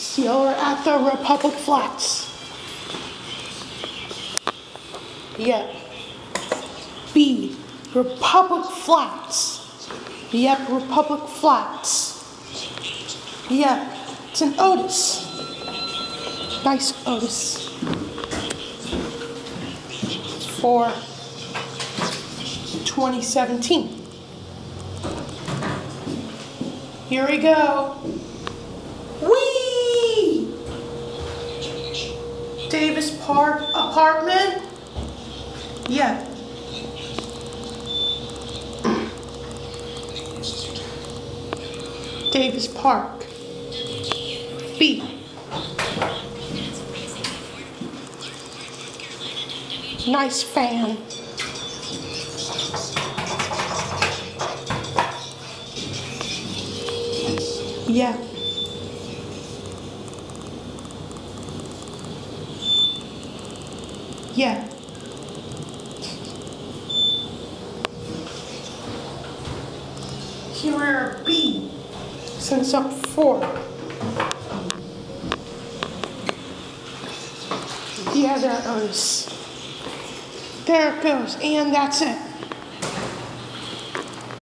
You're at the Republic Flats. Yep. B. Republic Flats. Yep, Republic Flats. Yep, it's an Otis. Nice Otis. For 2017. Here we go. Whee! Davis Park apartment. Yeah. Davis Park. B. Nice fan. Yeah. Yeah. Here are B. Since up 4. Yeah, there it goes. There it goes, and that's it.